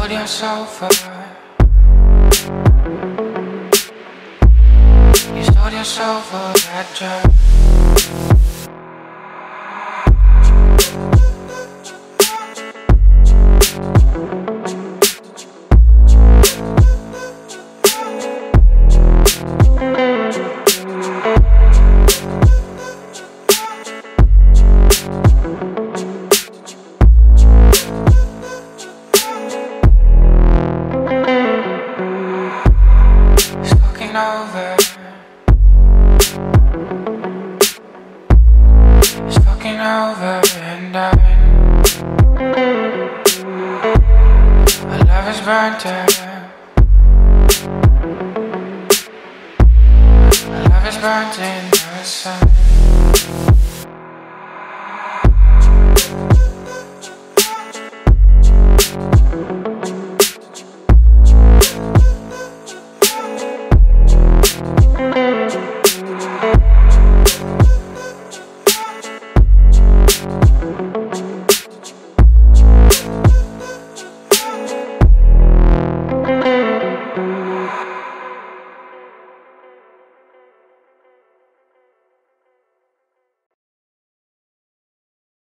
sold your soul for her. You sold your soul for that drug. Over. It's fucking over and our love is burnt out. Our love is burnt in the sun.